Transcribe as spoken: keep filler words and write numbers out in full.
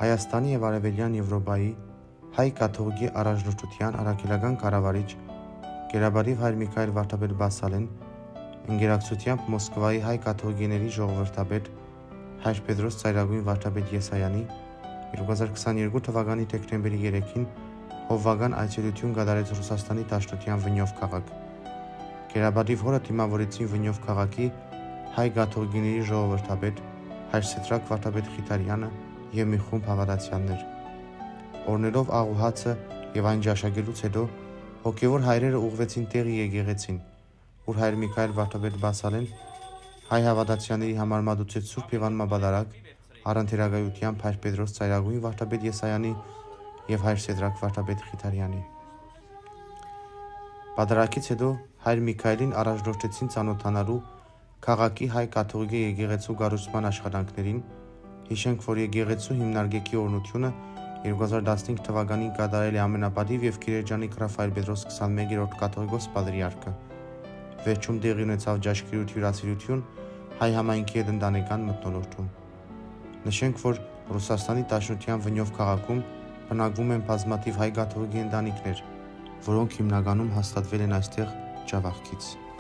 Հայաստանի և Արևելյան Եվրոպայի հայ կաթողիկի առաջնորդության առաքելական կառավարիչ Գերաբարիվ հայր Միքայել Վարդապետ Բասալեն ընկերակցությամբ Մոսկվայի հայ կաթողիկեների ժողովրդապետ հայր Պետրոս Ծայրագույն Վարդապետ Եսայանի երկու հազար քսաներկու թվականի դեկտեմբերի երեքին հովվական այցելություն կատարեց Ռուսաստանի Դաշնության Վնյով քաղաք։ Գերաբարիվ հորը դիմավորեցին Վնյով քաղաքի հայ կաթողիկեների ժողովրդապետ հայր Սեդրակ Վարդապետ Խիթարյանը և մի խումբ հավատացյալներ։ Օրներով աղ ու հացը և այն ջաշակելուց հետո հոգևոր հայրերը ուղղվեցին տեղի եկեղեցին, ուր հայր Միքայել Վարդապետ Բասալեն հայ հավատացյալների համար մատուցեց Սուրբ Եվանմապատարակ առընթերակայությամբ հայր Պետրոս Ծայրագույն Վարդապետ Եսայանի և հայր Սեդրակ Վարդապետ Խիթարյանի։ Պատարագից հետո հայր Միքայելին առաջնորդեցին ծանոթանալու քաղաքի հայ կաթողիկե եկեղեցու կառուցման աշխատանքներին։ Հիշենք, որ եկեղեցու հիմնարկեքի օրհնությունը երկու հազար տասնհինգ թվականին կատարել է ամենապատիվ և Քիրերջանի գրաֆ հայր Պետրոս քսանմեկերորդ կաթողիկոս պատրիարքը։ Վերջում տեղի ունեցավ ճաշկերույթ հյուրասիրություն հայ համայնքի հետ ընտանեկան մթնոլորտում։ Նշենք, որ Ռուսաստանի Դաշնության Վնյով քաղաքում բնակվում են բազմաթիվ հայ կաթողիկե ընտանիքներ, որոնք հիմնականում հաստատվել են այստեղ ջավախքից։